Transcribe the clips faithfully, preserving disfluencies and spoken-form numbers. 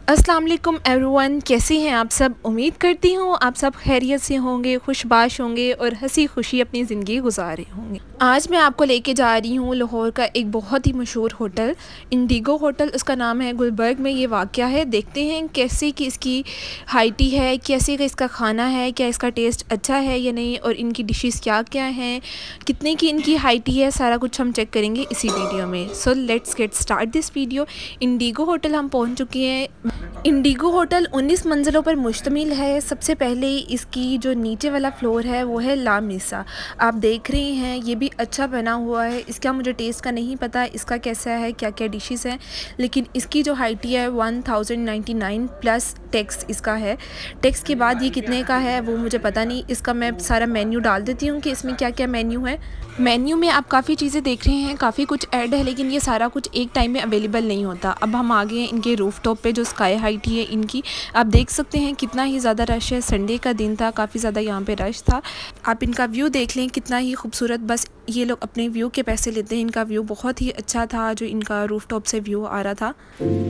अस्सलाम वालेकुम एवरीवन, कैसे हैं आप सब। उम्मीद करती हूँ आप सब खैरियत से होंगे, खुशबाश होंगे और हंसी खुशी अपनी ज़िंदगी गुजार रहे होंगे। आज मैं आपको लेके जा रही हूँ लाहौर का एक बहुत ही मशहूर होटल, इंडिगो होटल उसका नाम है। गुलबर्ग में ये वाक़या है। देखते हैं कैसे कि इसकी हाइटी है, कैसे का इसका खाना है, क्या इसका टेस्ट अच्छा है या नहीं, और इनकी डिशेस क्या क्या हैं, कितने की इनकी हाइटी है, सारा कुछ हम चेक करेंगे इसी वीडियो में। So let's get start this video. IndiGo hotel हम पहुँच चुके हैं। इंडिगो होटल उन्नीस मंजिलों पर मुश्तमिल है। सबसे पहले इसकी जो नीचे वाला फ्लोर है वो है ला मिसा। आप देख रहे हैं ये भी अच्छा बना हुआ है। इसका मुझे टेस्ट का नहीं पता इसका कैसा है, क्या क्या डिशेस हैं, लेकिन इसकी जो हाइटी है one thousand ninety nine plus tax इसका है। टैक्स के बाद ये कितने का है वो मुझे पता नहीं। इसका मैं सारा मेन्यू डाल देती हूँ कि इसमें क्या क्या मेन्यू है। मेन्यू में आप काफ़ी चीज़ें देख रहे हैं, काफ़ी कुछ ऐड है, लेकिन ये सारा कुछ एक टाइम में अवेलेबल नहीं होता। अब हम आ गए हैं इनके रूफ टॉप पे, जो स्काई हाइट ही है इनकी। आप देख सकते हैं कितना ही ज़्यादा रश है। संडे का दिन था, काफ़ी ज़्यादा यहाँ पे रश था। आप इनका व्यू देख लें कितना ही खूबसूरत। बस ये लोग अपने व्यू के पैसे लेते हैं। इनका व्यू बहुत ही अच्छा था, जो इनका रूफ टॉप से व्यू आ रहा था।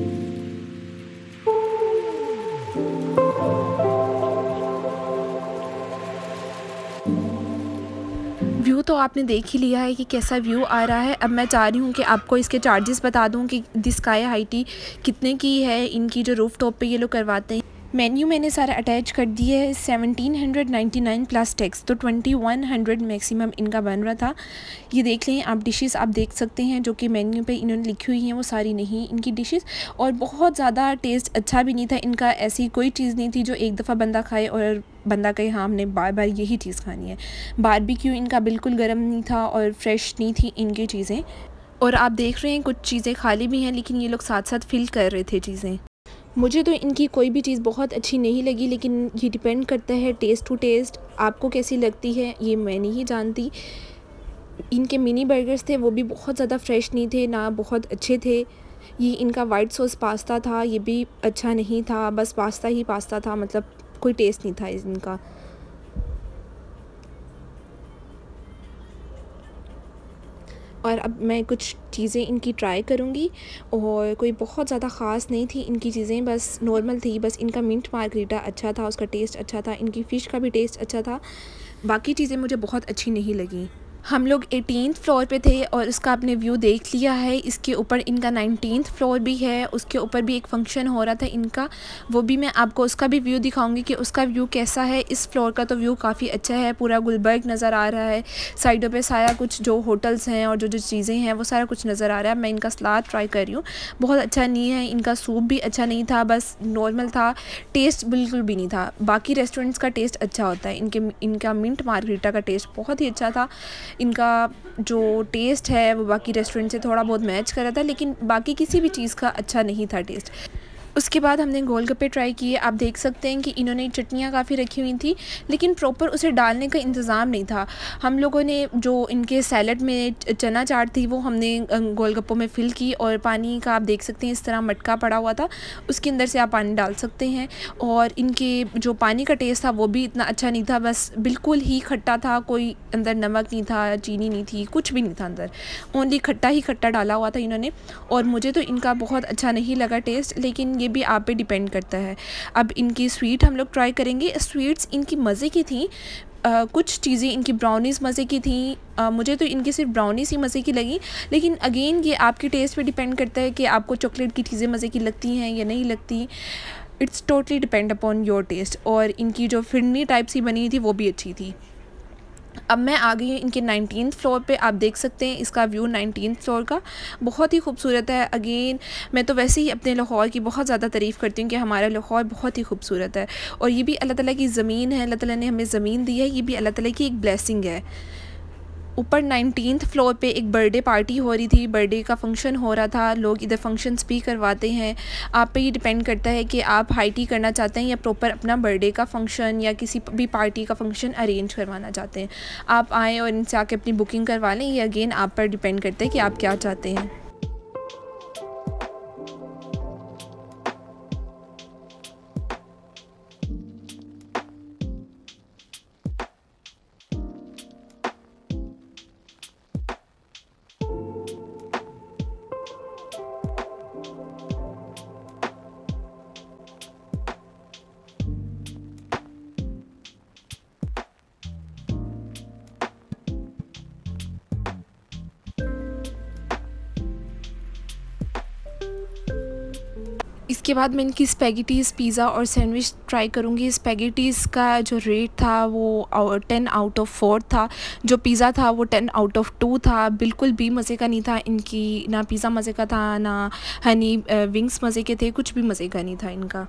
व्यू तो आपने देख ही लिया है कि कैसा व्यू आ रहा है। अब मैं चाह रही हूँ कि आपको इसके चार्जेस बता दूँ कि द स्काई हाइटी कितने की है इनकी, जो रूफ टॉप पे ये लोग करवाते हैं। मेन्यू मैंने सारा अटैच कर दिया है। Seventeen hundred ninety nine plus tax, तो ट्वेंटी वन हंड्रेड मैक्सिमम इनका बन रहा था। ये देख लें आप, डिशेस आप देख सकते हैं जो कि मेन्यू पे इन्होंने लिखी हुई हैं वो सारी नहीं इनकी डिशेस। और बहुत ज़्यादा टेस्ट अच्छा भी नहीं था इनका। ऐसी कोई चीज़ नहीं थी जो एक दफ़ा बंदा खाए और बंदा कहे हाँ हमने बार बार यही चीज़ खानी है। बारबेक्यू इनका बिल्कुल गर्म नहीं था और फ्रेश नहीं थी इनकी चीज़ें। और आप देख रहे हैं कुछ चीज़ें खाली भी हैं, लेकिन ये लोग साथ साथ फिल कर रहे थे चीज़ें। मुझे तो इनकी कोई भी चीज़ बहुत अच्छी नहीं लगी, लेकिन ये डिपेंड करता है टेस्ट टू टेस्ट, आपको कैसी लगती है ये मैं नहीं जानती। इनके मिनी बर्गर्स थे वो भी बहुत ज़्यादा फ्रेश नहीं थे, ना बहुत अच्छे थे। ये इनका वाइट सॉस पास्ता था, ये भी अच्छा नहीं था, बस पास्ता ही पास्ता था, मतलब कोई टेस्ट नहीं था इनका। और अब मैं कुछ चीज़ें इनकी ट्राई करूँगी, और कोई बहुत ज़्यादा ख़ास नहीं थी इनकी चीज़ें, बस नॉर्मल थी। बस इनका मिंट मार्गरीटा अच्छा था, उसका टेस्ट अच्छा था, इनकी फ़िश का भी टेस्ट अच्छा था। बाकी चीज़ें मुझे बहुत अच्छी नहीं लगी। हम लोग एटीनथ फ्लोर पे थे और इसका आपने व्यू देख लिया है। इसके ऊपर इनका नाइनटीन्थ फ्लोर भी है, उसके ऊपर भी एक फंक्शन हो रहा था इनका, वो भी मैं आपको उसका भी व्यू दिखाऊंगी कि उसका व्यू कैसा है। इस फ्लोर का तो व्यू काफ़ी अच्छा है, पूरा गुलबर्ग नज़र आ रहा है। साइडों पे सारा कुछ जो होटल्स हैं और जो जो चीज़ें हैं वो सारा कुछ नज़र आ रहा है। मैं इनका सलाद ट्राई कर रही हूँ, बहुत अच्छा नहीं है। इनका सूप भी अच्छा नहीं था, बस नॉर्मल था, टेस्ट बिल्कुल भी नहीं था। बाकी रेस्टोरेंट्स का टेस्ट अच्छा होता है, इनके इनका मिंट मार्गरीटा का टेस्ट बहुत ही अच्छा था। इनका जो टेस्ट है वो बाकी रेस्टोरेंट से थोड़ा बहुत मैच कर रहा था, लेकिन बाकी किसी भी चीज़ का अच्छा नहीं था टेस्ट। उसके बाद हमने गोलगप्पे ट्राई किए। आप देख सकते हैं कि इन्होंने चटनियाँ काफ़ी रखी हुई थी, लेकिन प्रॉपर उसे डालने का इंतज़ाम नहीं था। हम लोगों ने जो इनके सैलड में चना चाट थी वो हमने गोलगप्पों में फ़िल की, और पानी का आप देख सकते हैं इस तरह मटका पड़ा हुआ था, उसके अंदर से आप पानी डाल सकते हैं। और इनके जो पानी का टेस्ट था वो भी इतना अच्छा नहीं था, बस बिल्कुल ही खट्टा था, कोई अंदर नमक नहीं था, चीनी नहीं थी, कुछ भी नहीं था अंदर, ओनली खट्टा ही खट्टा डाला हुआ था इन्होंने। और मुझे तो इनका बहुत अच्छा नहीं लगा टेस्ट, लेकिन ये भी आप पे डिपेंड करता है। अब इनकी स्वीट हम लोग ट्राई करेंगे। स्वीट्स इनकी मज़े की थी। Uh, कुछ चीज़ें इनकी ब्राउनीज़ मज़े की थी। uh, मुझे तो इनकी सिर्फ ब्राउनीज़ ही मज़े की लगी, लेकिन अगेन ये आपके टेस्ट पे डिपेंड करता है कि आपको चॉकलेट की चीज़ें मज़े की लगती हैं या नहीं लगती। It's totally depend upon your taste. और इनकी जो फिरनी टाइप सी बनी थी वो भी अच्छी थी। अब मैं आ गई हूँ इनके नाइनटीन्थ फ्लोर पे। आप देख सकते हैं इसका व्यू नाइनटीन्थ फ्लोर का बहुत ही खूबसूरत है। अगेन मैं तो वैसे ही अपने लाहौर की बहुत ज़्यादा तारीफ़ करती हूँ कि हमारा लाहौर बहुत ही खूबसूरत है, और ये भी अल्लाह ताला की ज़मीन है, अल्लाह ताला ने हमें ज़मीन दी है, ये भी अल्लाह ताला की एक ब्लेसिंग है। ऊपर नाइनटीन्थ फ्लोर पे एक बर्थडे पार्टी हो रही थी, बर्थडे का फंक्शन हो रहा था। लोग इधर फंक्शंस भी करवाते हैं। आप पे ये डिपेंड करता है कि आप हाई टी करना चाहते हैं या प्रॉपर अपना बर्थडे का फंक्शन या किसी भी पार्टी का फंक्शन अरेंज करवाना चाहते हैं। आप आएँ और इनसे आके अपनी बुकिंग करवा लें। ये अगेन आप पर डिपेंड करता है कि आप क्या चाहते हैं। इसके बाद मैं इनकी स्पैगेटीज़ पिज़्ज़ा और सैंडविच ट्राई करूँगी। स्पैगेटीज़ का जो रेट था वो टेन आउट ऑफ फोर था, जो पिज़्ज़ा था वो टेन आउट ऑफ टू था। बिल्कुल भी मज़े का नहीं था इनकी, ना पिज़्ज़ा मज़े का था, ना हनी विंग्स मज़े के थे, कुछ भी मज़े का नहीं था इनका।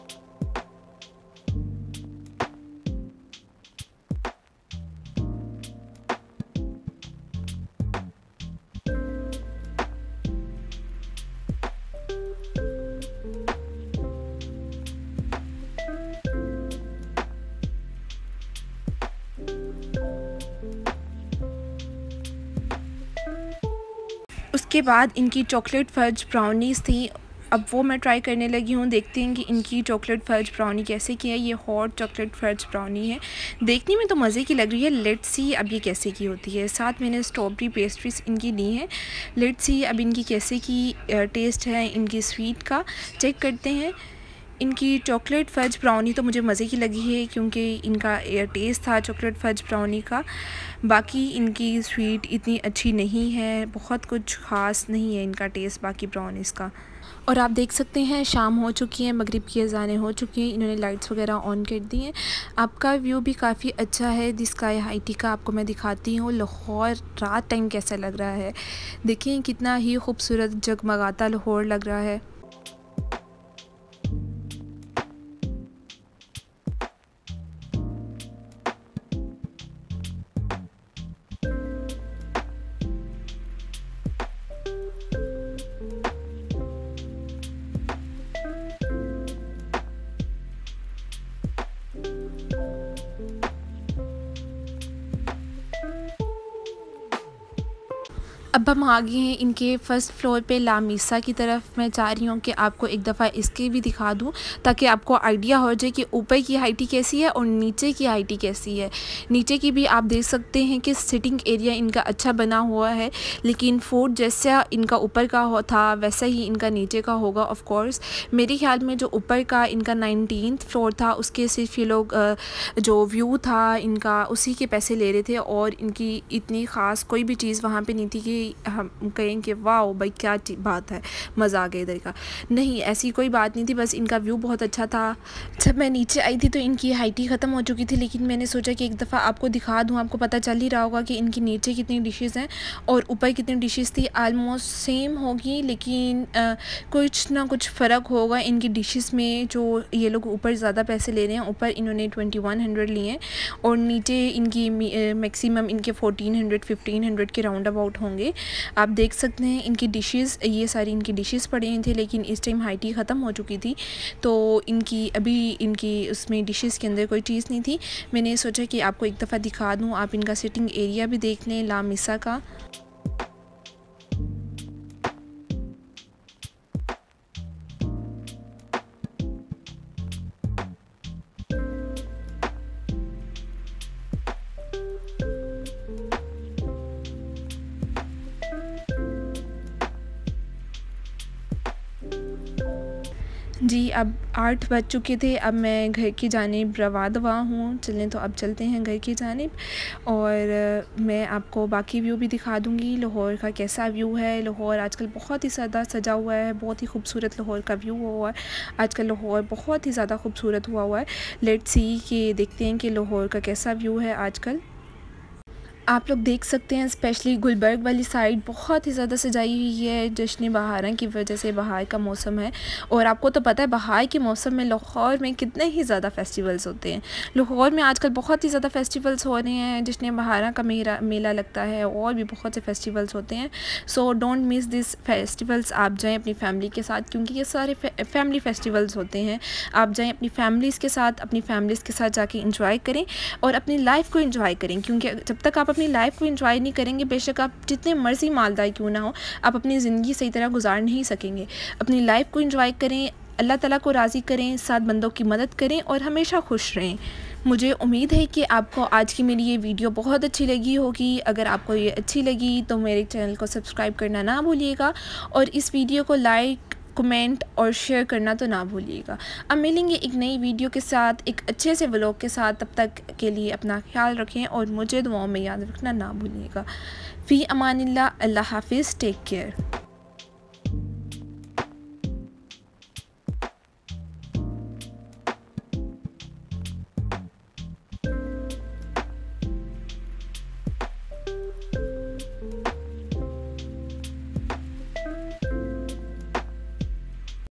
उसके बाद इनकी चॉकलेट फज ब्राउनीज़ थी, अब वो मैं ट्राई करने लगी हूँ। देखते हैं कि इनकी चॉकलेट फज ब्राउनी कैसे की है। ये हॉट चॉकलेट फज ब्राउनी है, देखने में तो मज़े की लग रही है। लेट्स सी अब ये कैसे की होती है। साथ मैंने स्ट्रॉबेरी पेस्ट्रीज इनकी ली है। लेट्स सी अब इनकी कैसे की टेस्ट है इनकी स्वीट का, चेक करते हैं। इनकी चॉकलेट फज ब्राउनी तो मुझे मज़े की लगी है क्योंकि इनका टेस्ट था चॉकलेट फज ब्राउनी का। बाकी इनकी स्वीट इतनी अच्छी नहीं है, बहुत कुछ ख़ास नहीं है इनका टेस्ट बाकी ब्राउनीज़ का। और आप देख सकते हैं शाम हो चुकी है, मगरिब की अज़ानें हो चुकी हैं, इन्होंने लाइट्स वगैरह ऑन कर दी हैं। आपका व्यू भी काफ़ी अच्छा है द स्काई हाई टी का, आपको मैं दिखाती हूँ लाहौर रात टाइम कैसा लग रहा है। देखिए कितना ही खूबसूरत जगमगाता लाहौर लग रहा है। अब हम आ गए हैं इनके फ़र्स्ट फ्लोर पे लामीसा की तरफ। मैं चाह रही हूँ कि आपको एक दफ़ा इसके भी दिखा दूँ ताकि आपको आइडिया हो जाए कि ऊपर की हाइटी कैसी है और नीचे की हाइटी कैसी है। नीचे की भी आप देख सकते हैं कि सिटिंग एरिया इनका अच्छा बना हुआ है, लेकिन फूड जैसा इनका ऊपर का हो था वैसा ही इनका नीचे का होगा ऑफ़ कोर्स। मेरे ख्याल में जो ऊपर का इनका नाइनटीन्थ फ्लोर था उसके सिर्फ ये लोग जो व्यू था इनका उसी के पैसे ले रहे थे और इनकी इतनी ख़ास कोई भी चीज़ वहाँ पे नहीं थी कि हम कहें कि वाओ भाई क्या बात है, मज़ा आ गया इधर का। नहीं, ऐसी कोई बात नहीं थी, बस इनका व्यू बहुत अच्छा था। जब मैं नीचे आई थी तो इनकी हाइटी ख़त्म हो चुकी थी, लेकिन मैंने सोचा कि एक दफ़ा आपको दिखा दूँ। आपको पता चल ही रहा होगा कि इनकी नीचे कितनी डिशेज़ हैं और ऊपर कितनी डिशेज़ थी। आलमोस्ट सेम होगी, लेकिन आ, कुछ ना कुछ फ़र्क होगा इनकी डिशेज़ में। जो ये लोग ऊपर ज़्यादा पैसे ले रहे हैं, ऊपर इन्होंने ट्वेंटी वन हंड्रेड लिए हैं और नीचे इनकी मैक्सिमम इनके फोर्टीन हंड्रेड फिफ्टीन हंड्रेड के राउंड अबाउट होंगे। आप देख सकते हैं इनकी डिशेस, ये सारी इनकी डिशेस पड़ी हुई थी, लेकिन इस टाइम हाइटी ख़त्म हो चुकी थी तो इनकी अभी इनकी उसमें डिशेस के अंदर कोई चीज़ नहीं थी। मैंने सोचा कि आपको एक दफ़ा दिखा दूँ, आप इनका सिटिंग एरिया भी देख लें लामीसा का। जी, अब आठ बज चुके थे, अब मैं घर की जानिब रवादवा हूँ। चलें तो अब चलते हैं घर की जानिब और मैं आपको बाकी व्यू भी दिखा दूँगी लाहौर का कैसा व्यू है। लाहौर आजकल बहुत ही ज़्यादा सजा हुआ है, बहुत ही खूबसूरत लाहौर का व्यू हुआ है। आजकल लाहौर बहुत ही ज़्यादा खूबसूरत हुआ हुआ है। लेट्स सी कि देखते हैं कि लाहौर का कैसा व्यू है आजकल। आप लोग देख सकते हैं स्पेशली गुलबर्ग वाली साइड बहुत ही ज़्यादा सजाई हुई है जश्न बहार की वजह से। बहार का मौसम है और आपको तो पता है बहार के मौसम में लाहौर में कितने ही ज़्यादा फेस्टिवल्स होते हैं। लाहौर में आजकल बहुत ही ज़्यादा फेस्टिवल्स हो रहे हैं, जश्न बहार का मेला मेला लगता है और भी बहुत से फेस्टिवल्स होते हैं। So don't miss this festivals. आप जाएँ अपनी फैमिली के साथ क्योंकि ये सारे फैमिली फेस्टिवल्स होते हैं। आप जाएँ अपनी फैमिलीज़ के साथ अपनी फैमिलीज़ के साथ जाके इंजॉय करें और अपनी लाइफ को इंजॉय करें, क्योंकि जब तक आप अपनी लाइफ को एंजॉय नहीं करेंगे, बेशक आप जितने मर्जी मालदार क्यों ना हो, आप अपनी ज़िंदगी सही तरह गुजार नहीं सकेंगे। अपनी लाइफ को एंजॉय करें, अल्लाह ताला को राज़ी करें, साथ बंदों की मदद करें और हमेशा खुश रहें। मुझे उम्मीद है कि आपको आज की मेरी ये वीडियो बहुत अच्छी लगी होगी। अगर आपको ये अच्छी लगी तो मेरे चैनल को सब्सक्राइब करना ना भूलिएगा और इस वीडियो को लाइक कमेंट और शेयर करना तो ना भूलिएगा। अब मिलेंगे एक नई वीडियो के साथ, एक अच्छे से व्लॉग के साथ। तब तक के लिए अपना ख्याल रखें और मुझे दुआओं में याद रखना ना भूलिएगा। फ़ी अमानिल्लाह, अल्लाह हाफिज़, टेक केयर।